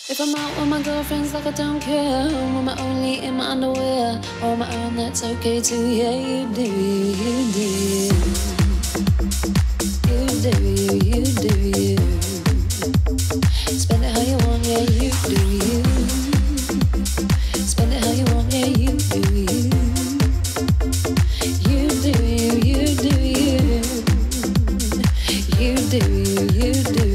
If I'm out with my girlfriends, like I don't care. When I'm only in my underwear, on my own, that's okay too. Yeah, you do, you do, you do, you do, you. Spend it how you want, yeah, you do, you. Spend it how you want, yeah, you do, you. You do, you do, you. You do, you do.